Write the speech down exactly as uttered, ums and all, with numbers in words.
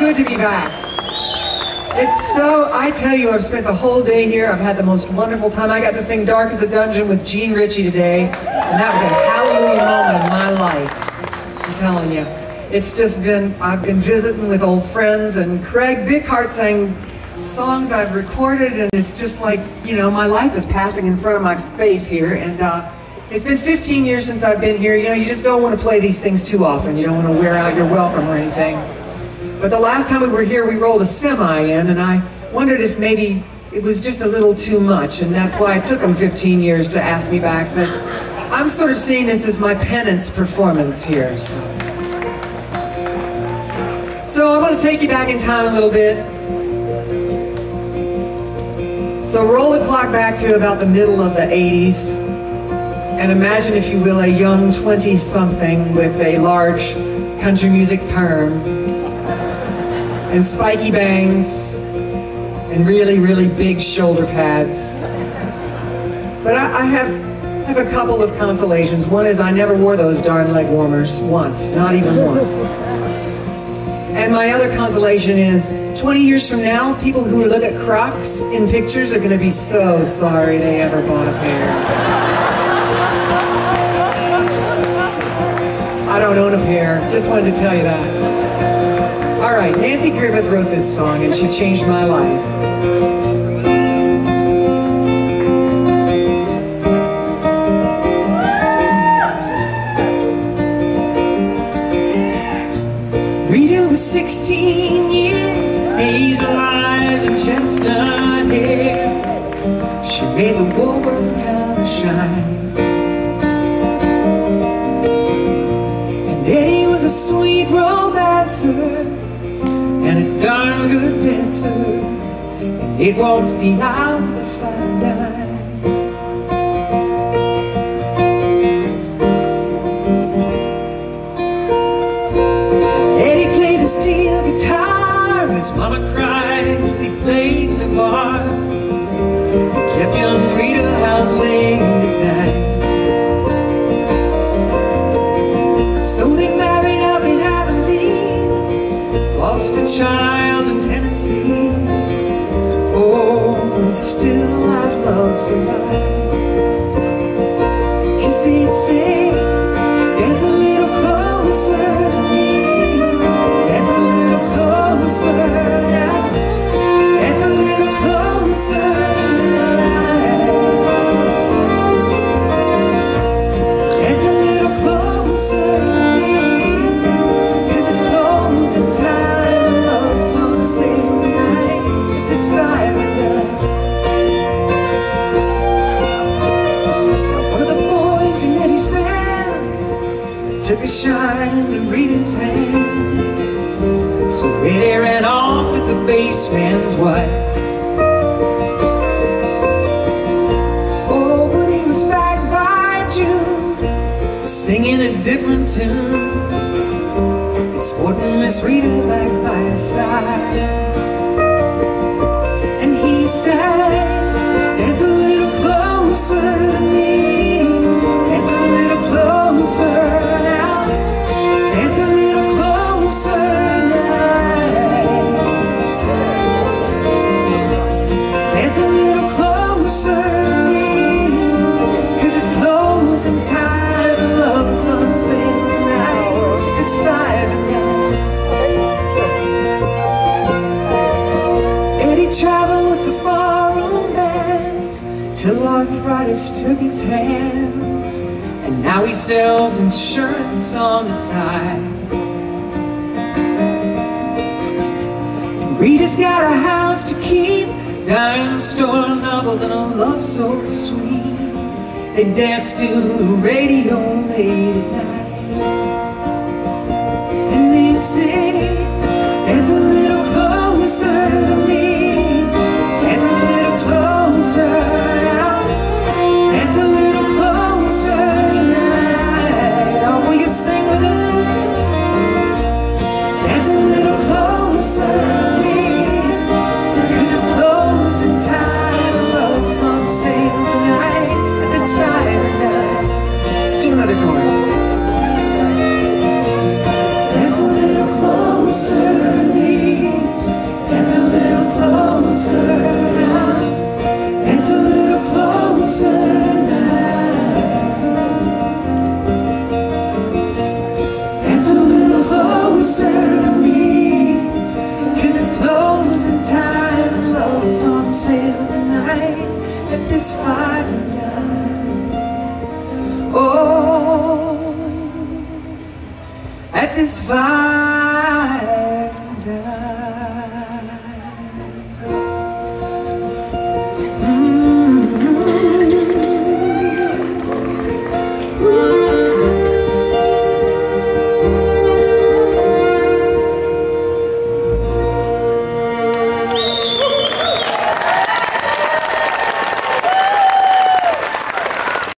good to be back. It's so, I tell you, I've spent the whole day here. I've had the most wonderful time. I got to sing Dark as a Dungeon with Gene Ritchie today, and that was a hallelujah moment in my life. I'm telling you. It's just been, I've been visiting with old friends, and Craig Bighart sang songs I've recorded, and it's just like, you know, my life is passing in front of my face here, and uh, it's been fifteen years since I've been here. You know, you just don't want to play these things too often. You don't want to wear out your welcome or anything. But the last time we were here, we rolled a semi in, and I wondered if maybe it was just a little too much, and that's why it took them fifteen years to ask me back. But I'm sort of seeing this as my penance performance here. So, so I want to take you back in time a little bit. So roll the clock back to about the middle of the eighties, and imagine, if you will, a young twenty-something with a large country music perm, and spiky bangs, and really, really big shoulder pads. But I, I have, have a couple of consolations. One is I never wore those darn leg warmers once, not even once. And my other consolation is, twenty years from now, people who look at Crocs in pictures are gonna be so sorry they ever bought a pair. I don't own a pair, just wanted to tell you that. All right, Nancy Griffith wrote this song, and she changed my life. Rita was sixteen years, hazel eyes and chestnut hair. She made the Woolworth counter shine. And Eddie was a sweet romancer and a darn good dancer, and he'd waltz the aisles of the fine dime. Eddie played the steel guitar, his mama cried as he played in the bars. He kept young Rita out late at night. So they married up in Abilene, lost a child in Tennessee. Oh, and still that love survived. 'Cause they'd say, dance a little closer to me, dance a little closer now, dance a little closer tonight, dance a little closer to me, 'cause it's closing time. Love's on sale tonight at this five and nine. Now one of the boys in Eddie's band took a shine and Rita's hand, so Eddie ran off with the bass man's wife. Oh, but he was back by June, singing a different tune, sporting Miss Rita back by his side. And he said, dance a little closer to me, dance a little closer now, dance a little closer tonight, dance a little closer to me, 'cause it's closing time and love's on sale tonight. It's five and nine. Eddie traveled with the barroom bands till arthritis took his hands, and now he sells insurance on the side. And Rita's got a house to keep, dime store novels, and a love so sweet. They dance to the radio late at night, and they say, dance a little closer to me, dance a little closer now, dance a little closer tonight. Oh, will you sing with us? Dance a little closer to me, 'cause it's closing time and love's on sale tonight at this five and nine. Let's do another chorus. Dance a little closer. this vibe down.